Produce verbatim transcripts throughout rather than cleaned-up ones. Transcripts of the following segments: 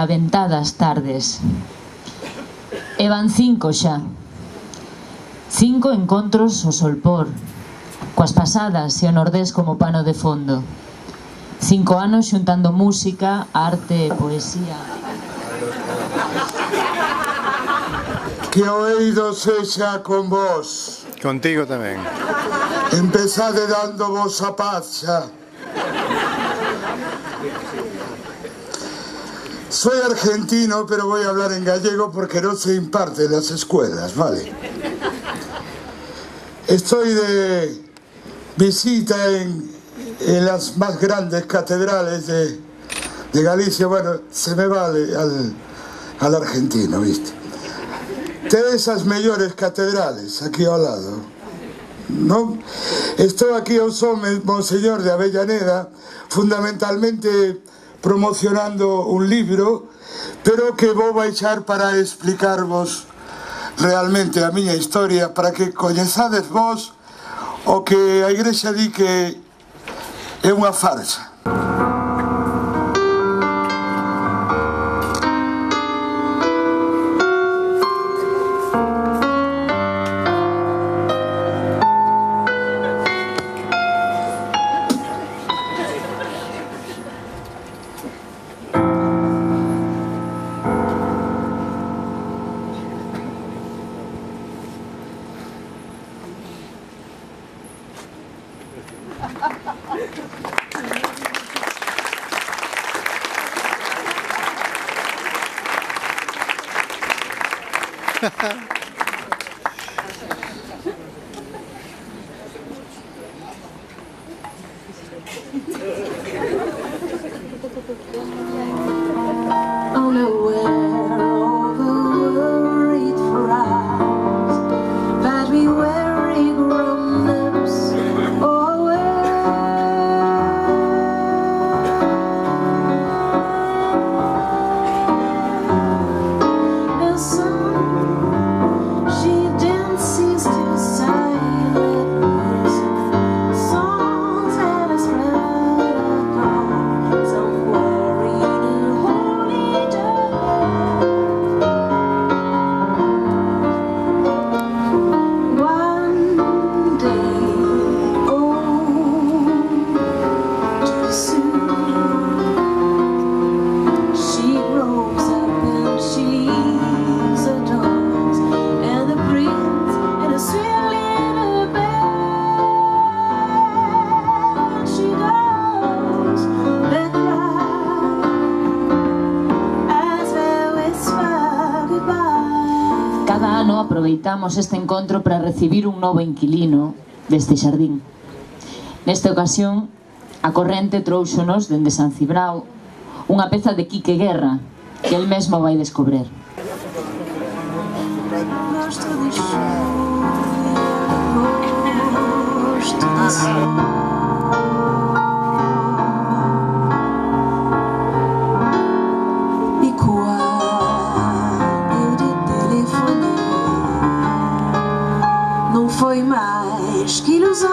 aventadas tardes. E van cinco xa. Cinco encontros ao solpor, coas pasadas e o nordés como pano de fondo. Cinco anos xuntando música, arte e poesía. Que o eido sexa con vos. Contigo tamén. Empezade dando vos a paz xa. Soy argentino, pero voy a hablar en gallego porque no se imparte en las escuelas, ¿vale? Estoy de visita en, en las más grandes catedrales de, de Galicia. Bueno, se me vale al, al argentino, ¿viste? De esas mejores catedrales, aquí al lado, ¿no? Estoy aquí ao son Monseñor de Avellaneda, fundamentalmente promocionando un libro, pero que vou baixar para explicarvos realmente a miña historia, para que coñezades vos o que a Igrexa di que é unha farsa. Aproveitamos este encontro para recibir un novo inquilino deste xardín. Nesta ocasión, a corrente trouxonos dende San Cibrao unha peza de Quique Guerra que el mesmo vai descobrir. Foi mais que ilusão,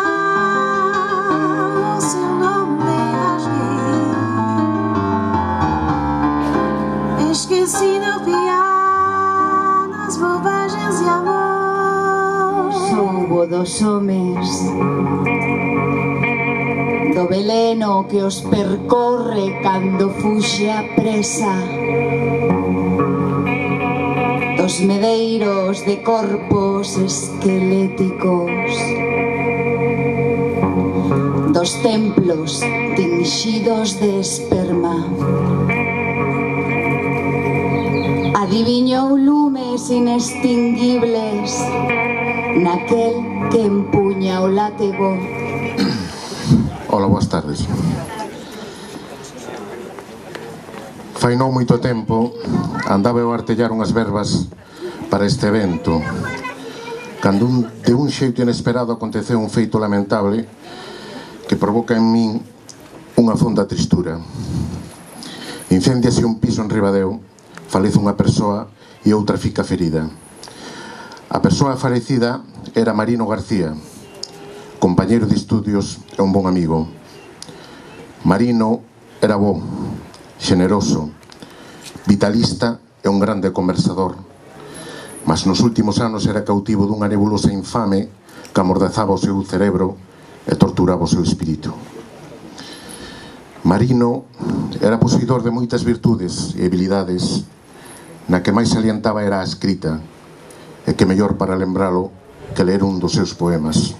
seu nome rasguei, esqueci no piar nas bobagens de amor. Soubo dos homes, do veleno que os percorre cando fuxe a presa, dos medeiros de corpos esqueléticos, dos templos tinxidos de esperma. Adiviñou lumes inextinguibles naquel que empuña o látego. Hola, boas tardes. Fai non moito tempo andaba eu a artellar unhas verbas para este evento, cando un, de un xeito inesperado aconteceu un feito lamentable que provoca en min unha fonda tristura. Incéndiase un piso en Ribadeo, falece unha persoa e outra fica ferida. A persoa falecida era Marino García, compañeiro de estudios e un bon amigo. Marino era bo, xeneroso, vitalista e un grande conversador, mas nos últimos anos era cautivo dunha nebulosa infame que amordazaba o seu cerebro e torturaba o seu espírito. Marino era posuidor de moitas virtudes e habilidades, na que máis salientaba era a escrita, e que mellor para lembralo que ler un dos seus poemas.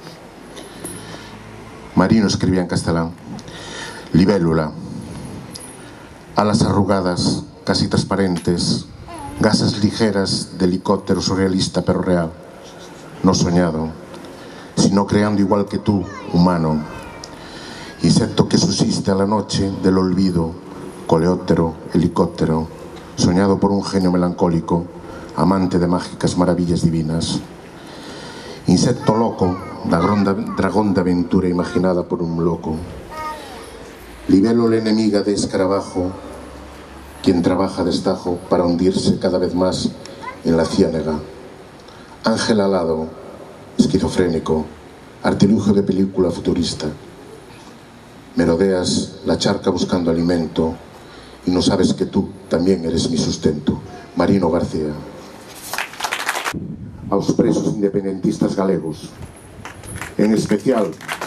Marino escribía en castelán: libélula, alas arrugadas, casi transparentes, gasas ligeras de helicóptero surrealista pero real, no soñado, sino creando igual que tú, humano, insecto que subsiste a la noche del olvido, coleóptero, helicóptero, soñado por un genio melancólico, amante de mágicas maravillas divinas. Insecto loco, da gronda, dragón de aventura imaginada por un loco. Libélula enemiga de escarabajo, quien trabaja destajo para hundirse cada vez más en la ciénaga. Ángel alado, esquizofrénico, artilugio de película futurista. Merodeas la charca buscando alimento y no sabes que tú también eres mi sustento. Marino García. Aos presos independentistas galegos, en especial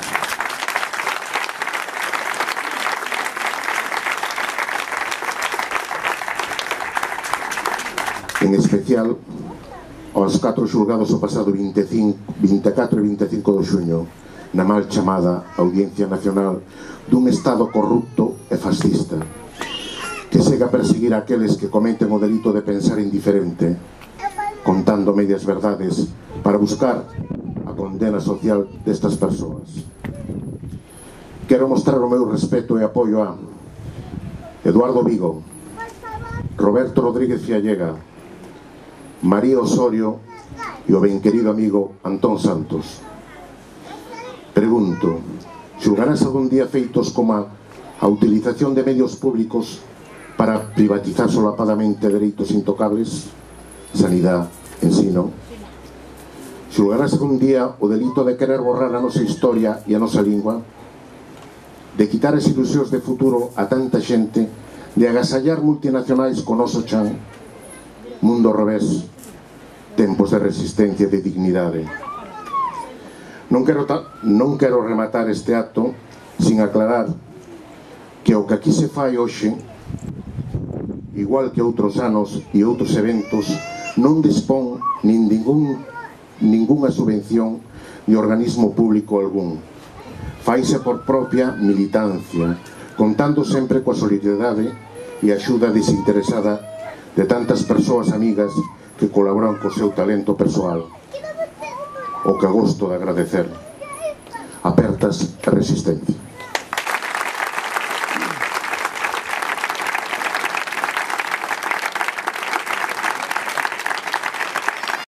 en especial aos catro xulgados o pasado vinte e cinco, vinte e catro e vinte e cinco de xuño na mal chamada Audiencia Nacional dun Estado corrupto e fascista que segue a perseguir aqueles que cometen o delito de pensar indiferente, contando medias verdades para buscar a condena social destas persoas. Quero mostrar o meu respeto e apoio a Eduardo Vigo, Roberto Rodríguez Fiallega, María Osorio e o ben querido amigo Antón Santos. Pregunto, xulgarás algún día feitos como a utilización de medios públicos para privatizar solapadamente dereitos intocables? Sanidade, ensino. Xulgarás algún día o delito de querer borrar a nosa historia e a nosa lingua, de quitar as ilusións de futuro a tanta xente, de agasallar multinacionais co noso chan? Mundo ao revés, tempos de resistencia e de dignidade. Non quero, non quero rematar este acto sin aclarar que o que aquí se fai hoxe, igual que outros anos e outros eventos, non dispón nin ningún, ningunha subvención ni organismo público algún. Faise por propia militancia, contando sempre coa solidariedade e axuda desinteresada de tantas persoas amigas que colaboran co seu talento persoal. O que gosto de agradecer. Apertas a resistencia.